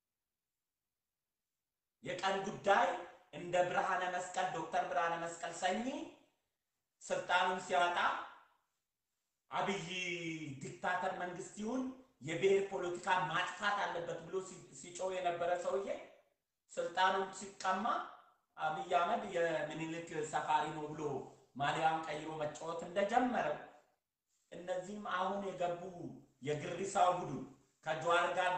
የቀን ጉዳይ እንደ ብርሃነ መስቀል ዶክተር ብርሃነ መስቀል ሰኚ ስልጣኑን ሲያጣ አብይ ዲክታተር መንግስት ይሁን የብሔር ፖለቲካ ማጥፋት አለበት ብሎ ሲጮህ የነበረ ሰውዬ ስልጣኑን ሲቀማ አብይ አህመድ የምኒልክ ሰፋሪ ነው ብሎ ማሊያን ቀይሮ መጫወት እንደጀመረው እነዚህም አሁን የገቡ የግሪሳው ቡድን ከጀዋር ጋር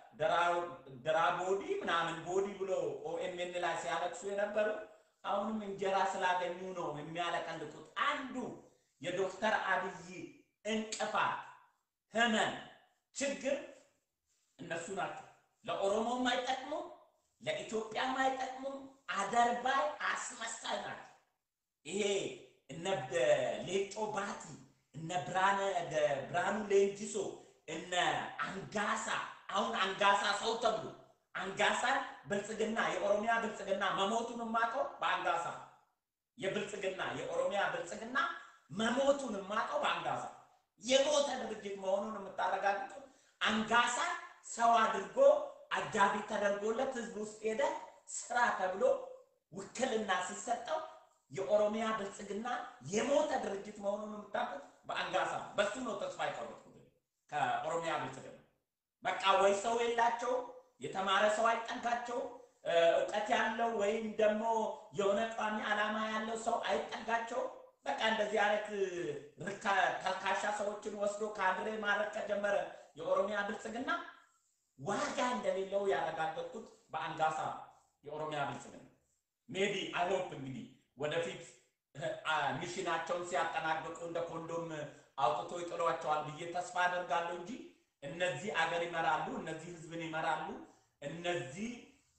ድራቦዲ ምናምን ቦዲ ብሎ ኦኤምኤን ላይ ሲያለቅሱ የነበሩ አሁንም እንጀራ ስላገኙ ነው የሚያለቀልቁት። አንዱ የዶክተር አብይ እንቅፋት ህመም ችግር እነሱ ናቸው። ለኦሮሞም አይጠቅሙም፣ ለኢትዮጵያም አይጠቅሙም። አደርባይ አስመሳይ ናቸው። ይሄ እነ ሌጮ ባቲ እነ ብርሃኑ ሌንጂሶ እነ አንጋሳ አሁን አንጋሳ ሰው ተብሎ አንጋሳን ብልጽግና የኦሮሚያ ብልጽግና መሞቱን ማቀው በአንጋሳ የብልጽግና የኦሮሚያ ብልጽግና መሞቱን ማቀው በአንጋሳ የሞተ ድርጅት መሆኑን የምታረጋግጡ አንጋሳ ሰው አድርጎ አጃቢ ተደርጎለት ህዝብ ውስጥ ሄደ ስራ ተብሎ ውክልና ሲሰጠው የኦሮሚያ ብልጽግና የሞተ ድርጅት መሆኑን የምታውቁት በአንጋሳ በሱ ነው ተስፋ ይቆርጡት ከኦሮሚያ ብልጽግና በቃ ወይ ሰው የላቸው የተማረ ሰው አይጠጋቸው እውቀት ያለው ወይም ደግሞ የሆነ ቋሚ ዓላማ ያለው ሰው አይጠጋቸው በቃ እንደዚህ አይነት ተልካሻ ሰዎችን ወስዶ ካድሬ ማረቅ ከጀመረ የኦሮሚያ ብልጽግና ዋጋ እንደሌለው ያረጋገጥኩት በአንጋሳ የኦሮሚያ ብልጽግና ሜቢ አይ ሆፕ እንግዲህ ወደፊት ሚሽናቸውን ሲያጠናቅቁ እንደ ኮንዶም አውጥቶ ይጥሏቸዋል ብዬ ተስፋ አደርጋለሁ እንጂ እነዚህ አገር ይመራሉ፣ እነዚህ ህዝብን ይመራሉ፣ እነዚህ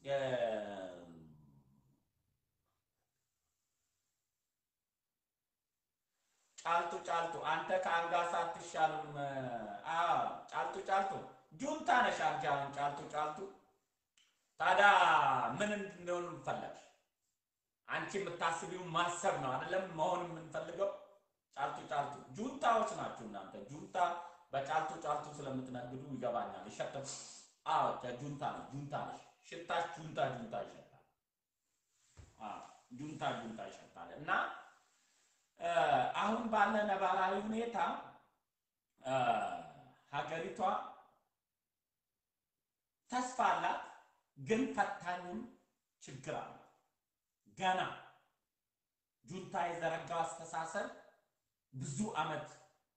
ጫልቱ አንተ ከአንጋሳ አትሻልም። ጫልቱ ጁንታ ነሽ አንቺ አሁን ጫልቱ ታዲያ ምን እንደሆነ ፈለግሽ? አንቺ የምታስቢው ማሰብ ነው አይደለም መሆን የምንፈልገው። ጫልቱ ጁንታዎች ናችሁ እናንተ። ጁንታ በጫልቱ ስለምትነግዱ ይገባኛል። ይሸተም ጁንታ ነሽ። ሽታሽ ጁንታ ይሸታል። ጁንታ ይሸታል። እና አሁን ባለ ነባራዊ ሁኔታ ሀገሪቷ ተስፋ አላት፣ ግን ፈታኝም ችግር አለ። ገና ጁንታ የዘረጋው አስተሳሰብ ብዙ አመት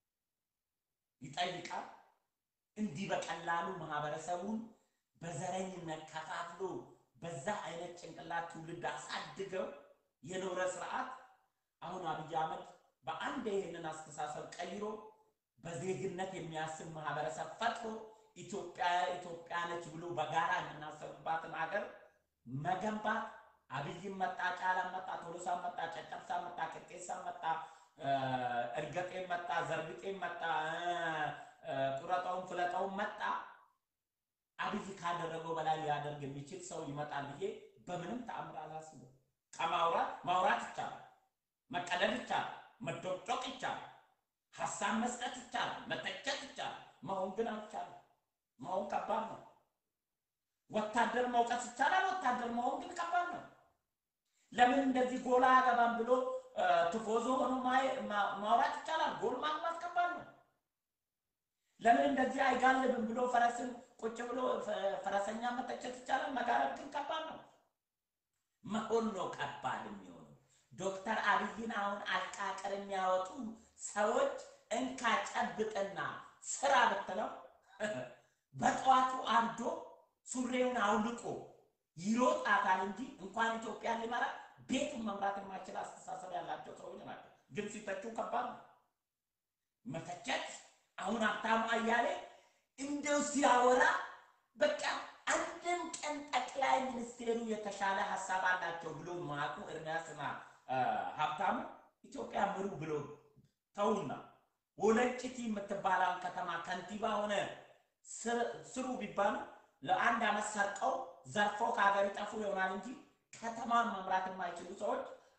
ይጠይቃል። እንዲህ በቀላሉ ማህበረሰቡን በዘረኝነት ከፋፍሎ በዛ አይነት ጭንቅላት ትውልድ አሳድገው የኖረ ስርዓት አሁን አብይ አህመድ በአንድ ይሄንን አስተሳሰብ ቀይሮ በዜግነት የሚያስብ ማህበረሰብ ፈጥሮ ኢትዮጵያ ነች ብሎ በጋራ የምናስብባትን ሀገር መገንባት አብይም መጣ፣ ጫላም መጣ፣ ቶሎሳ መጣ፣ ጨጨብሳ መጣ፣ ቅጤሳ መጣ፣ እርገጤ መጣ፣ ዘርግጤ መጣ፣ ቁረጣውን ፍለጣውን መጣ። አብይ ካደረገው በላይ ሊያደርግ የሚችል ሰው ይመጣል ብዬ በምንም ተአምር አላስብም። ማውራት ይቻላል፣ መቀደድ ይቻላል፣ መዶቅዶቅ ይቻላል፣ ሐሳብ መስጠት ይቻላል፣ መተቸት ይቻላል። መሆን ግን አልቻለም። መሆን ከባድ ነው። ወታደር መውቀስ ይቻላል፣ ወታደር መሆን ግን ከባድ ነው። ለምን እንደዚህ ጎላ አገባም ብሎ ትፎዞ ሆኖ ማውራት ይቻላል፣ ጎል ማግባት ከባድ ነው። ለምን እንደዚህ አይጋልብም ብሎ ፈረስን ቁጭ ብሎ ፈረሰኛ መተቸት ይቻላል፣ መጋረብ ግን ከባድ ነው። መሆን ነው ከባድ የሚሆነው። ዶክተር አብይን አሁን አቃቀር የሚያወጡ ሰዎች እንካ ጨብጥና ስራ ብትለው በጧቱ አርዶ ሱሬውን አውልቆ ይሮጣታል እንጂ እንኳን ኢትዮጵያን ሊመራ ቤቱን መምራት የማይችል አስተሳሰብ ያላቸው ሰዎች ናቸው። ግን ሲተቹ ከባድ ነው መተቸት። አሁን ሀብታሙ አያሌ እንደው ሲያወራ በቃ አንድም ቀን ጠቅላይ ሚኒስትሩ የተሻለ ሐሳብ አላቸው ብሎ ማቁ እርሚያስና ሀብታሙ ኢትዮጵያ ምሩ ብሎ ተውና ወለጭቲ የምትባለው ከተማ ከንቲባ ሆነ ስሩ ቢባል ለአንድ አመት ሰርቀው ዘርፎ ከሀገር ይጠፉ ይሆናል እንጂ ከተማን መምራት የማይችሉ ሰዎች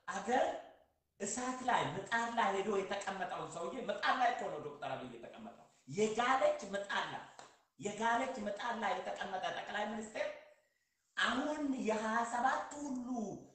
አገር እሳት ላይ ምጣድ ላይ ሄዶ የተቀመጠው ሰውዬ ምጣድ ላይ እኮ ነው ዶክተር አብይ የተቀመጠው የጋለች ምጣድ ላይ የተቀመጠ ጠቅላይ ሚኒስትር አሁን የ27 ሁሉ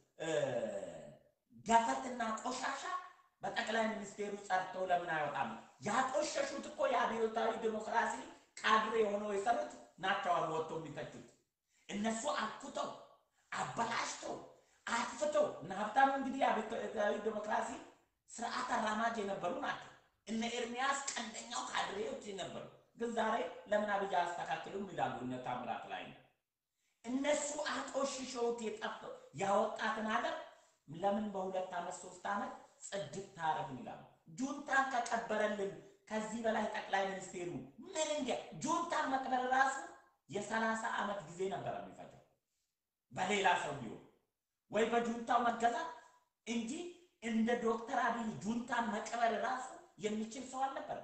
ገፈትና ቆሻሻ በጠቅላይ ሚኒስትሩ ጸድተው ለምን አይወጣም? ያቆሸሹት እኮ የአብዮታዊ ዲሞክራሲ ካድሬ ሆነው የሰሩት ናቸው ወጥቶ የሚተቹት። እነሱ አኩተው አበላሽተው አጥፍተው እና ሀብታሙ እንግዲህ የአብዮታዊ ዲሞክራሲ ስርዓት አራማጅ የነበሩ ናቸው። እነ ኤርሚያስ ቀንደኛው ካድሬዎች የነበሩ ግን ዛሬ ለምን አብይ አስተካክሉም ይላሉ እነ ታምራት ላይ ነው። እነሱ አቆሽሸውት የጠፋው ያወጣትን ሀገር ለምን በ2 ዓመት 3 ዓመት ጽድት ታረግ ይላሉ። ጁንታን ከቀበረልን ከዚህ በላይ ጠቅላይ ሚኒስትሩ ምን እንደ ጁንታን መቅበር ራሱ የ30 ዓመት ጊዜ ነበር የሚፈጀው በሌላ ሰው ቢሆን ወይ በጁንታው መገዛት እንጂ እንደ ዶክተር አብይ ጁንታን መቅበር ራሱ የሚችል ሰው አልነበር።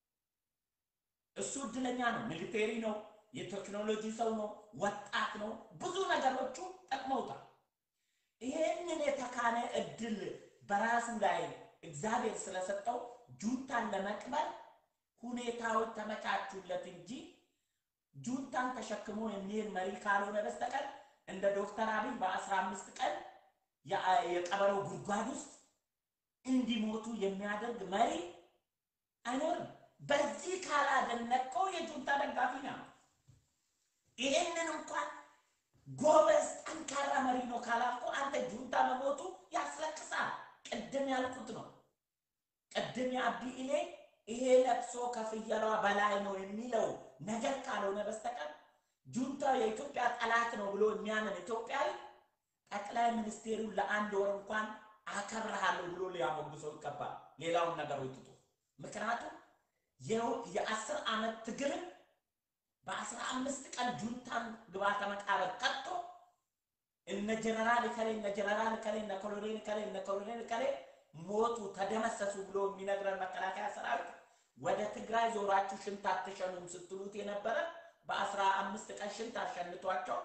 እሱ እድለኛ ነው። ሚሊቴሪ ነው፣ የቴክኖሎጂ ሰው ነው፣ ወጣት ነው። ብዙ ነገሮቹ ጠቅመውታል። ይሄንን የተካነ እድል በራሱ ላይ እግዚአብሔር ስለሰጠው ጁንታን ለመቅበር ሁኔታዎች ተመቻቹለት እንጂ ጁንታን ተሸክሞ የሚሄድ መሪ ካልሆነ በስተቀር እንደ ዶክተር አብይ በ15 ቀን የቀበረው ጉድጓድ ውስጥ እንዲሞቱ የሚያደርግ መሪ አይኖርም። በዚህ ካላደነቀው የጁንታ ደጋፊ ነው። ይሄንን እንኳን ጎበዝ ጠንካራ መሪ ነው ካላልኩ አንተ ጁንታ መሞቱ ያስለቅሳል። ቅድም ያልኩት ነው። ቅድም የአብዲ ኢሌ ይሄ ለቅሶ ከፍየሏ በላይ ነው የሚለው ነገር ካልሆነ በስተቀር ጁንታ የኢትዮጵያ ጠላት ነው ብሎ የሚያምን ኢትዮጵያዊ ጠቅላይ ሚኒስትሩን ለአንድ ወር እንኳን አከብርሃለሁ ብሎ ሊያሞግሰው ይገባል። ሌላውን ነገር ወጥቶ ምክንያቱም የ10 ዓመት ትግል በ15 ቀን ጁንታን ግባተ መቃብር ቀጥቶ እነ ጀነራል ከሌ እነ ኮሎኔል ከሌ ሞቱ ተደመሰሱ ብሎ የሚነግረን መከላከያ ሰራዊት ወደ ትግራይ ዞራችሁ ሽንት አትሸኑም ስትሉት የነበረ በ15 ቀን ሽንት አሸንቷቸው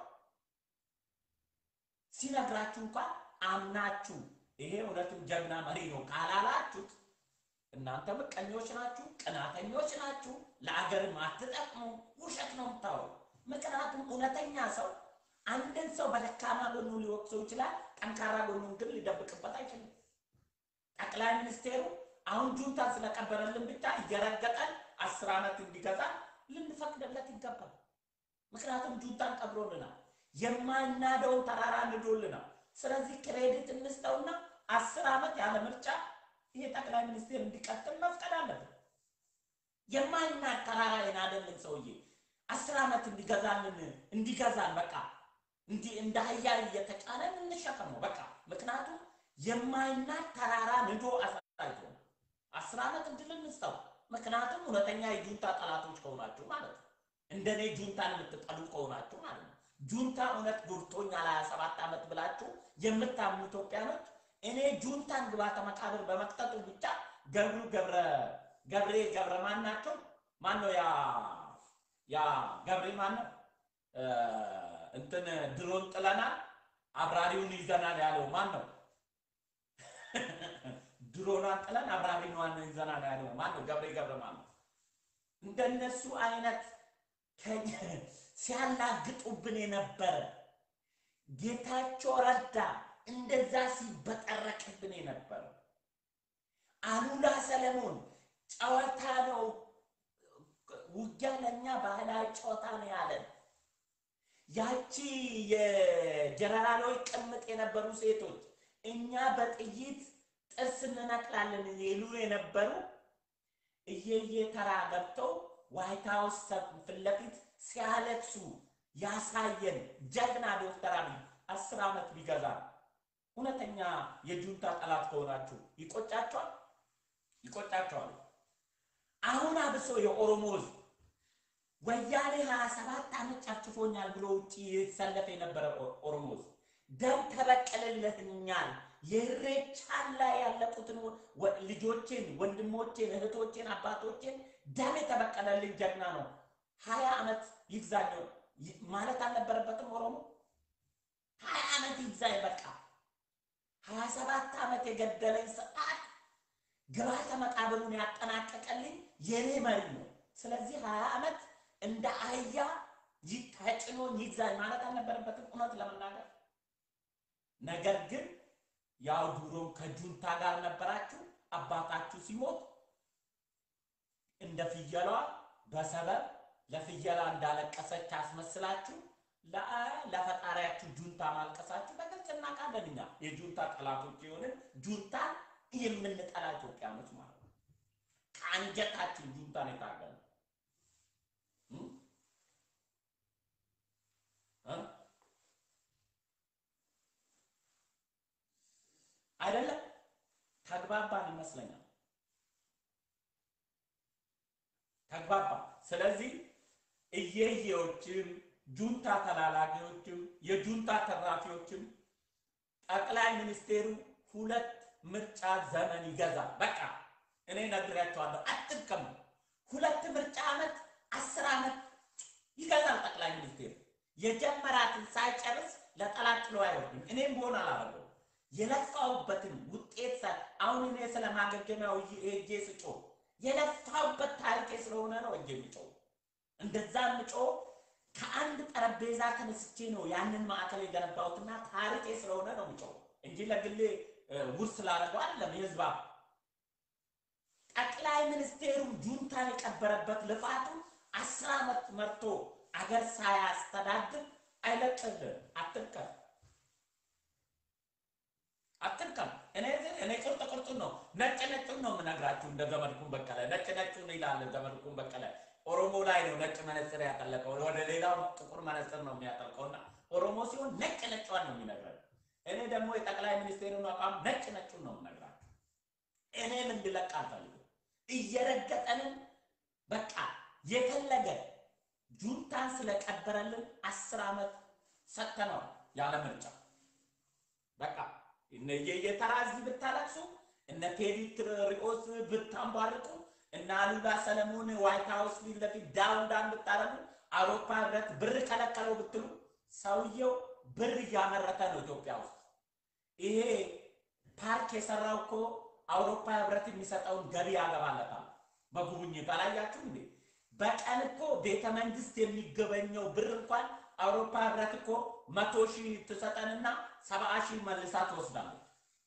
ሲነግራችሁ እንኳን አምናችሁ ይሄ እውነትም ጀግና መሪ ነው ካላላችሁት እናንተ ምቀኞች ናችሁ፣ ቅናተኞች ናችሁ፣ ለአገር ማትጠቅሙ ውሸት ነው የምታወሩ። ምክንያቱም እውነተኛ ሰው አንድን ሰው በደካማ ጎኑ ሊወቅሰው ይችላል፣ ጠንካራ ጎኑን ግን ሊደብቅበት አይችልም። ጠቅላይ ሚኒስትሩ አሁን ጁንታ ስለቀበረልን ብቻ እየረገጠን 10 ዓመት እንዲገዛ ልንፈቅድለት ይገባል። ምክንያቱም ጁንታን ቀብሮልናል፣ የማይናደውን ተራራ ንዶልናል። ስለዚህ ክሬዲት እንስጠውና 10 ዓመት ያለ ምርጫ ይሄ ጠቅላይ ሚኒስትር እንዲቀጥል መፍቀድ አለበት። የማይናድ ተራራ የናደልን ሰውዬ 10 ዓመት እንዲገዛን በቃ እንደ አህያ እየተጫነ እንሸከመው በቃ። ምክንያቱም የማይናድ ተራራ ንዶ አሳይቶ 10 ዓመት እንድል እንስጠው። ምክንያቱም እውነተኛ የጁንታ ጠላቶች ከሆናችሁ ማለት ነው። እንደኔ ጁንታን የምትጠሉ ከሆናችሁ ማለት ነው። ጁንታ እውነት ጎድቶኛል 27 ዓመት ብላችሁ የምታምኑ ኢትዮጵያኖች እኔ ጁንታን ግባተ መቃብር በመቅጠጡ ብቻ ገብረ ማን ናቸው? ማን ነው ያ ገብሬ ማን ነው? እንትን ድሮን ጥለናል አብራሪውን ይዘናል ያለው ማን ነው? ድሮናን ጥለን አብራሪውን ይዘናል ያለው ማን ነው? ገብረ ማን ነው? እንደነሱ አይነት ሲያላግጡብን የነበረ ጌታቸው ረዳ እንደዛ ሲበጠረቅብን የነበረ አሉላ ሰለሞን ጨዋታ ነው ውጊያ ለኛ ባህላዊ ጨዋታ ነው ያለን። ያቺ የጀነራሎች ቅምጥ የነበሩ ሴቶች እኛ በጥይት ጥርስ እንነቅላለን ይሉ የነበሩ እየተራ ገብተው ዋይት ሃውስ ፊት ለፊት ሲያለቅሱ ያሳየን ጀግና ዶክተር አብይ 10 ዓመት ቢገዛ እውነተኛ የጁንታ ጠላት ከሆናችሁ ይቆጫቸዋል። አሁን አብሶ የኦሮሞ ሕዝብ ወያኔ 27 ዓመት ጨፍጭፎኛል ብሎ ውጪ የተሰለፈ የነበረ ኦሮሞ ሕዝብ ደም ተበቀለልኛል የሬቻን ላይ ያለቁትን ልጆቼን፣ ወንድሞቼን፣ እህቶቼን፣ አባቶቼን ደም የተበቀለልኝ ጀግና ነው። 20 ዓመት ይግዛኝ ማለት አልነበረበትም ኦሮሞ 20 ዓመት ይግዛኝ በቃ 27 ዓመት የገደለኝ ሰዓት ግብዓተ መቃብሩን ያጠናቀቀልኝ የኔ መሪ ነው። ስለዚህ 20 ዓመት እንደ አህያ ተጭኖኝ ይግዛኝ ማለት አልነበረበትም እውነት ለመናገር። ነገር ግን ያው ድሮ ከጁንታ ጋር ነበራችሁ። አባታችሁ ሲሞት እንደ ፍየሏ በሰበብ ለፍየሏ እንዳለቀሰች አስመስላችሁ ለፈጣሪያችሁ ጁንታ ማልቀሳችሁ በግልጽ እናውቃለን። እኛ የጁንታ ጠላቶች የሆንን ጁንታን የምንጠላ ኢትዮጵያኖች ማለት ነው። ከአንጀታችን ጁንታን የታገልን አይደለም። ተግባባን ይመስለኛል። ተግባባ። ስለዚህ እየየዎችም ጁንታ ተላላኪዎችም የጁንታ ተራፊዎችም ጠቅላይ ሚኒስቴሩ 2 ምርጫ ዘመን ይገዛል። በቃ እኔ ነግራቸዋለሁ፣ አትጥቀሙ። 2 ምርጫ ዓመት 10 ዓመት ይገዛል ጠቅላይ ሚኒስቴሩ። የጀመራትን ሳይጨርስ ለጠላት ጥሎ አይወርድም። እኔም ቢሆን አላረገው የለፋውበትን ውጤት አሁን እኔ ስለማገገሚያው እጄ ስጮ የለፋውበት ታሪኬ ስለሆነ ነው እጄ የሚጮው። እንደዛ የምጮው ከአንድ ጠረጴዛ ተነስቼ ነው ያንን ማዕከል የገነባሁትና ታሪኬ ስለሆነ ነው የምጮው እንጂ ለግሌ ውርስ ላደረገው አይደለም። የህዝባ ጠቅላይ ሚኒስቴሩ ጁንታን የቀበረበት ልፋቱ 10 ዓመት መርቶ አገር ሳያስተዳድር አይለቅልም። አትልቀም። እኔ ቁርጥ ነው ነጭ ነጩን ነው የምነግራችሁ። እንደ ዘመድኩን በቀለ ነጭ ነጩን ይላል ዘመድኩን በቀለ። ኦሮሞ ላይ ነው ነጭ መነጽር ያጠለቀው፣ ወደ ሌላው ጥቁር መነጽር ነው የሚያጠልቀውና ኦሮሞ ሲሆን ነጭ ነጯን ነው የሚነግረን። እኔ ደግሞ የጠቅላይ ሚኒስቴሩን አቋም ነጭ ነጩን ነው የምነግራችሁ። እኔም እንድለቅ አልፈልግም። እየረገጠንም በቃ የፈለገ ጁንታን ስለቀበረልን 10 ዓመት ሰጥተነው ያለ ምርጫ በቃ እነ የየተራዚ ብታለቅሱ እነ ቴዲ ትሪኦስ ብታንባርቁ እና አሉላ ሰለሞን ዋይት ሃውስ ፊት ለፊት ዳውን ብታረጉ አውሮፓ ህብረት ብር ከለከለው ብትሉ ሰውየው ብር እያመረተ ነው ኢትዮጵያ ውስጥ። ይሄ ፓርክ የሰራው እኮ አውሮፓ ህብረት የሚሰጠውን ገቢ ያገባለታል በጉብኝት አላያችሁ እንዴ? በቀን እኮ ቤተ መንግስት የሚገበኘው ብር እንኳን አውሮፓ ህብረት እኮ 100,000 ትሰጠንና 70,000 መልሳ ትወስዳለች።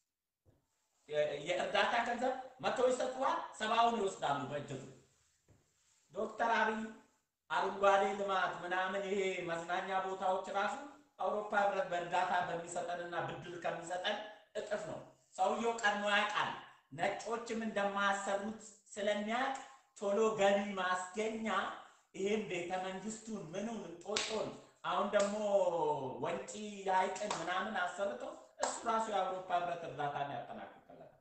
የእርዳታ ገንዘብ 100 ይሰጡዋል፣ 70ውን ይወስዳሉ በእጅቱ። ዶክተር አብይ አረንጓዴ ልማት ምናምን ይሄ መዝናኛ ቦታዎች ራሱ አውሮፓ ህብረት በእርዳታ በሚሰጠንና ብድር ከሚሰጠን እጥፍ ነው። ሰውየው ቀድሞ ያውቃል። ነጮችም እንደማያሰሩት ስለሚያውቅ ቶሎ ገቢ ማስገኛ ይሄን ቤተ መንግስቱን ምኑን ጦጦን አሁን ደግሞ ወንጪ ሐይቅን ምናምን አሰርቶ እሱ ራሱ የአውሮፓ ህብረት እርዳታን ያጠናቅቃል።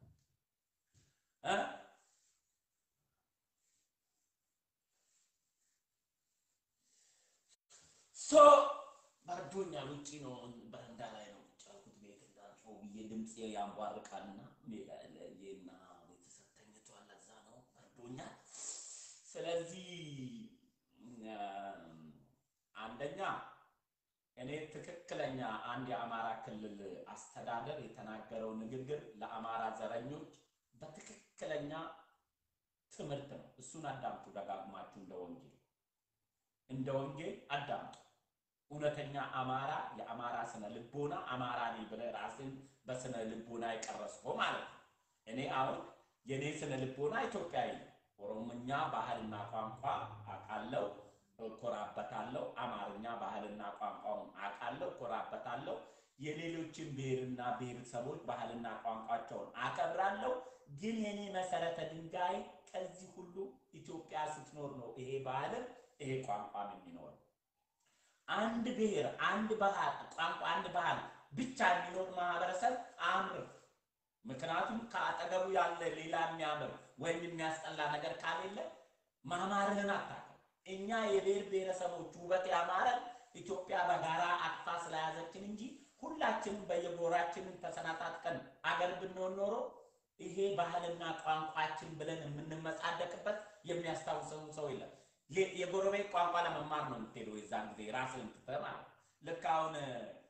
በርዶኛል። ውጪ ነው በረንዳ ላይ ነው ጫልኩት ቤት እንዳልፈው ብዬ ድምጽ ያንቧርቃልና ለየና ቤተሰብ ተኝቷል። ለዛ ነው በርዶኛል። ስለዚህ አንደኛ እኔ ትክክለኛ አንድ የአማራ ክልል አስተዳደር የተናገረው ንግግር ለአማራ ዘረኞች በትክክለኛ ትምህርት ነው። እሱን አዳምጡ ደጋግማችሁ እንደ ወንጌል አዳምጡ። እውነተኛ አማራ የአማራ ስነ ልቦና አማራ ነኝ ብለህ ራስን በስነ ልቦና ይቀረስከው ማለት ነው። እኔ አሁን የኔ ስነ ልቦና ኢትዮጵያዊ ኦሮሞኛ ባህልና ቋንቋ አቃለው ኮራበታለው። አማርኛ ባህልና ቋንቋውን አቃለው ኮራበታለው። የሌሎችን ብሔርና ብሔረሰቦች ባህልና ቋንቋቸውን አከብራለሁ። ግን የኔ መሰረተ ድንጋይ ከዚህ ሁሉ ኢትዮጵያ ስትኖር ነው ይሄ ባህል ይሄ ቋንቋ የሚኖር። አንድ ብሔር አንድ ባህል ቋንቋ አንድ ባህል ብቻ የሚኖር ማህበረሰብ አምር። ምክንያቱም ከአጠገቡ ያለ ሌላ የሚያምር ወይም የሚያስጠላ ነገር ካሌለ ማማርህን አታውቅም። እኛ የብሔር ብሔረሰቦች ውበት ያማረን ኢትዮጵያ በጋራ አቅፋ ስለያዘችን እንጂ ሁላችንም በየጎራችንን ተሰናጣጥቀን አገር ብንሆን ኖሮ ይሄ ባህልና ቋንቋችን ብለን የምንመጻደቅበት የሚያስታውሰው ሰው የለም። የጎረቤት ቋንቋ ለመማር ነው የምትሄደው የዛን ጊዜ ራስህን ትተህ ማለት ልክ አሁን